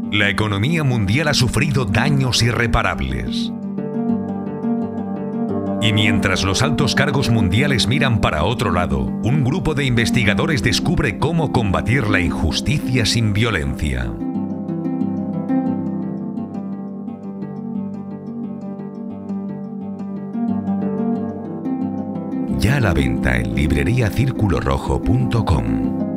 La economía mundial ha sufrido daños irreparables. Y mientras los altos cargos mundiales miran para otro lado, un grupo de investigadores descubre cómo combatir la injusticia sin violencia. Ya a la venta en libreriacirculorrojo.com.